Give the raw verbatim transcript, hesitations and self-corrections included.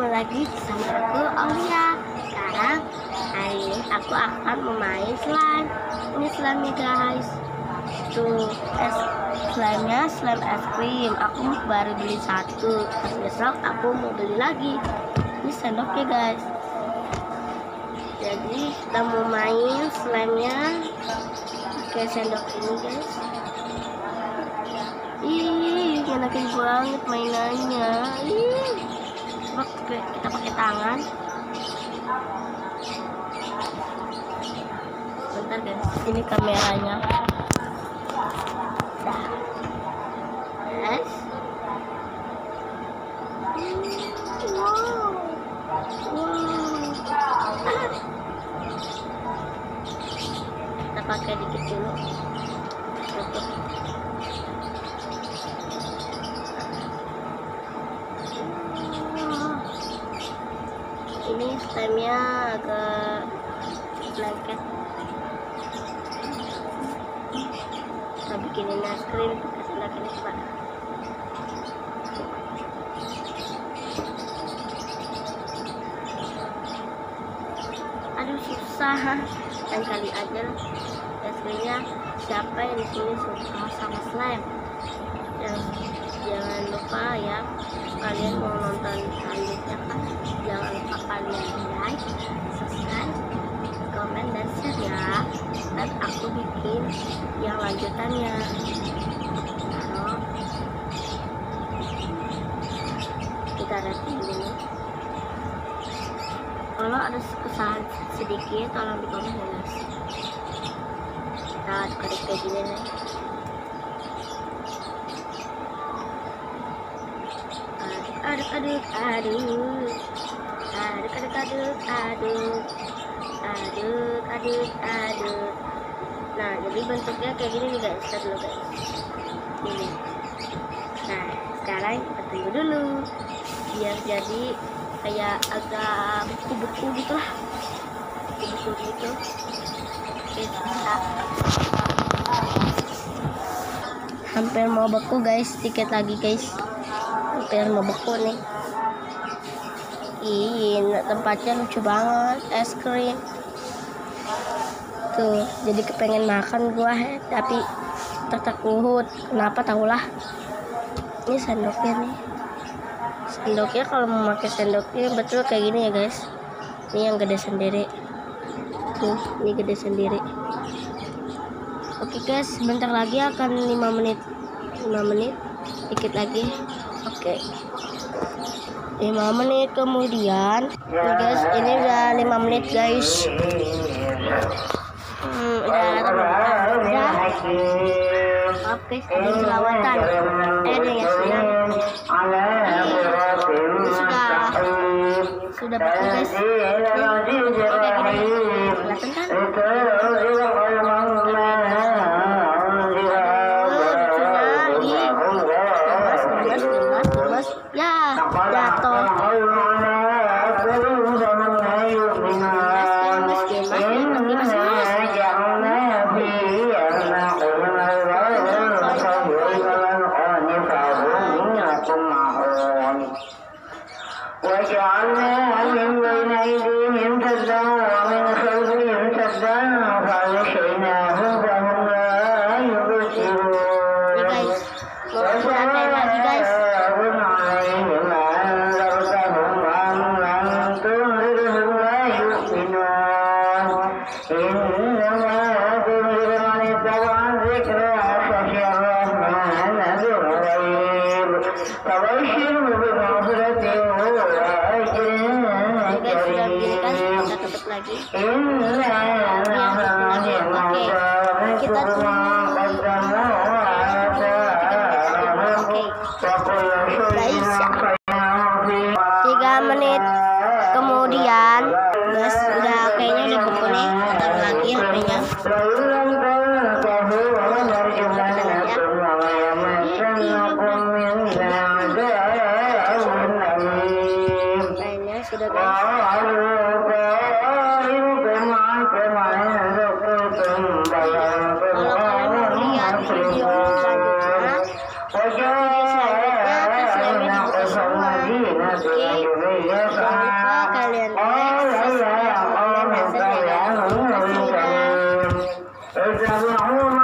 ketemu lagi bersama aku Aulia. Sekarang hari ini aku akan memain slime. Ini slime guys. Tuh es slime-nya slime es krim. Aku baru beli satu. Pas besok aku mau beli lagi. Ini sendoknya guys. Jadi kita mau main slime-nya pakai sendok ini guys. Ih, enakin banget mainannya. Ih, coba kita pakai tangan. Bentar guys, ini kameranya. Dah. Yes. Wow. Wow. Ah. Kita pakai dikit dulu. Tutup. Ini slime-nya agak lengket. Kita bikinin es krim pakai sendok ini coba. Aduh susah, dan kali aja es krimnya. Siapa yang di sini suka sama slime? Dan jangan lupa ya, kalian mau nonton selanjutnya kan, jangan lupa kalian like, subscribe, komen, dan share ya. Dan aku bikin yang lanjutannya. Taruh. Kita rating dulu. Kalau ada kesalahan sedikit tolong di komen ya guys. Kita aduk-aduk kayak gini nih. Aduk aduk aduk aduk aduk aduk aduk aduk aduk aduk. Nah, jadi bentuknya kayak gini nih guys. Kita dulu guys, ini. Nah, sekarang kita tunggu dulu biar jadi kayak agak beku-beku gitu lah, beku gitu. Kita hampir mau beku guys, dikit lagi guys. Hampir mau beku nih. Ini tempatnya lucu banget, es krim. Tuh, jadi kepengen makan gua, tapi takut. Kenapa tahulah. Ini sendoknya nih. Sendoknya kalau mau pakai sendoknya betul kayak gini ya guys. Ini yang gede sendiri. Tuh, ini gede sendiri. Oke guys, sebentar lagi akan lima menit. lima menit, dikit lagi. Oke. lima menit kemudian. Nih guys, ini udah lima menit guys. Hmm, udah udah. Oke, sudah selawatan. Eh, deh ya sudah. Ini sudah sudah beku guys. Nih, kayak gini. Kelihatan kan? Ya, jatuh. Lagi. Oke, kita tunggu. Guys, tiga menit kemudian, guys, udah kayaknya udah beku nih. Taruh lagi H P-nya. Kayaknya sudah guys. Kalau kalian mau lihat video selanjutnya, video selanjutnya kan slime-nya dibuka semua. Jangan lupa kalian like, subscribe, komen, dan share ya guys. Terima kasih ya.